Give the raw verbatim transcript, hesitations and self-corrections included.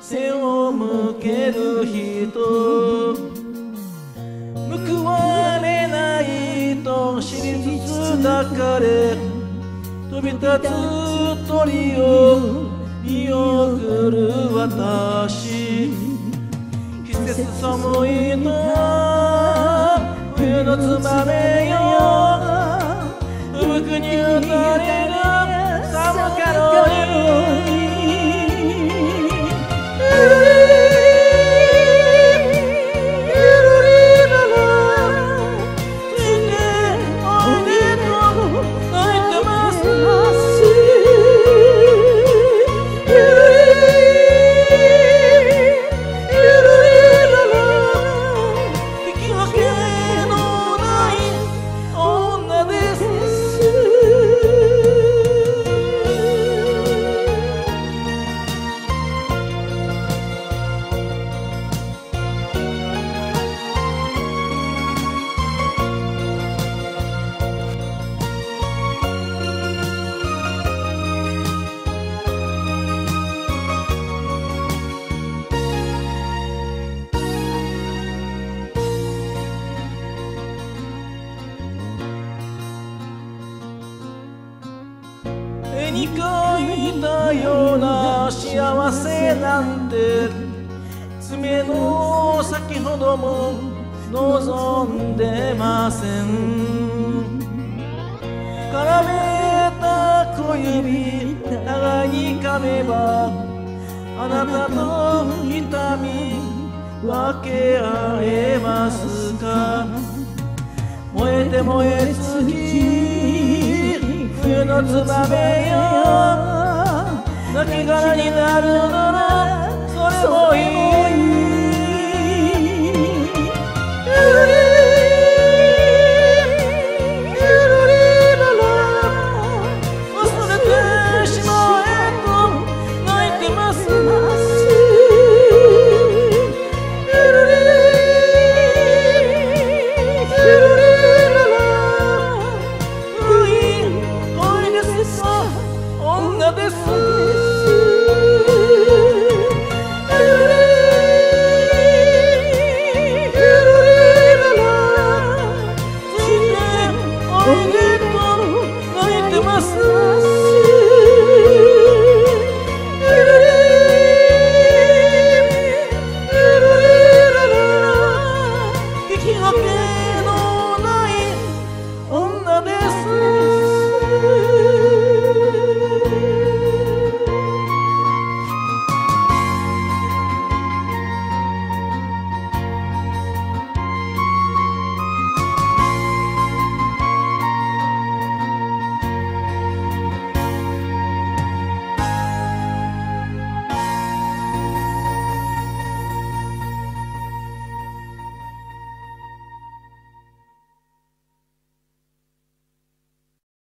背を向ける人、報われないと知りつつ抱かれ飛び立つ鳥を見送る私、季節寒いと冬のつばめよ、吹雪に打たれる寒かろに絵に描いたような幸せなんて爪の先ほども望んでません。絡めた小指互いに噛めばあなたと痛み分け合えますか。燃えて燃え尽き冬のつばめよ、亡骸になるなら